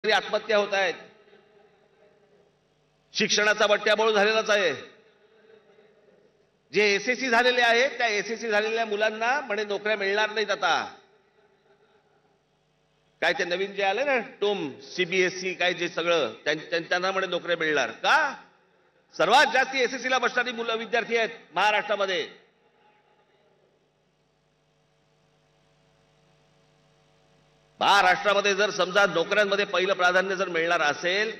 आत्महत्या होत आहेत, शिक्षणाचा बट्ट्याबोळ झालेलाच आहे। जे एसएससी झालेले आहेत त्या एसएससी झालेल्या मुलांना म्हणे नोकऱ्या मिळणार नाहीत आता। काय ते नवीन जे आले ना टोम सीबीएसई काय जे सगळं त्यांना म्हणे नोकऱ्या मिळणार का? सर्वात जास्त एसएससी ला बसणारी मुलं विद्यार्थी आहेत महाराष्ट्रामध्ये। महाराष्ट्रामध्ये जर समजा नोकऱ्यांमध्ये पहिलं प्राधान्य जर मिळणार असेल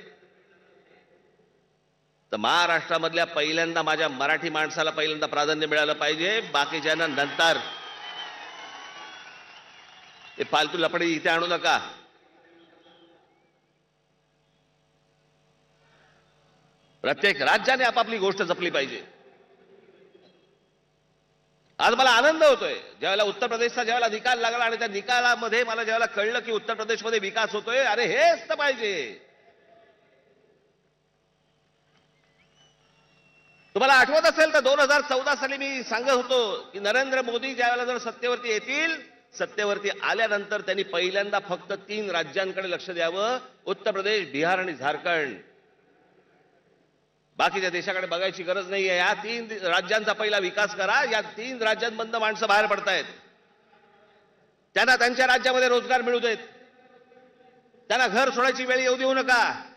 तर महाराष्ट्रामधल्या पहिल्यांदा माझ्या मराठी माणसाला पहिल्यांदा प्राधान्य मिळालं पाहिजे, बाकीच्यांना नंतर। हे फालतू लफडे इथे आणू नका। प्रत्येक राज्याने आपापली गोष्ट जपली पाहिजे। आज मला आनंद होतोय ज्यावेळेला उत्तर प्रदेशचा ज्यावेळेला निकाल लागला आणि त्या निकालामध्ये मला ज्यावेळेला कळलं की उत्तर प्रदेशमध्ये विकास होतोय, अरे हेच तर पाहिजे। तुम्हाला आठवत असेल तर 2014 साली मी सांगत होतो की नरेंद्र मोदी ज्यावेळेला जर सत्तेवरती येतील, सत्तेवरती आल्यानंतर त्यांनी पहिल्यांदा फक्त 3 राज्यांकडे लक्ष द्यावं, उत्तर प्रदेश, बिहार आणि झारखंड। बाकीच्या देशाकडे बघायची गरज नाहीये। या 3 राज्यांचा पहिला विकास करा। या 3 राज्यांमधनं माणसं बाहेर पडतायत, त्यांना त्यांच्या राज्यामध्ये रोजगार मिळू देत, त्यांना घर सोडायची वेळ येऊ देऊ नका।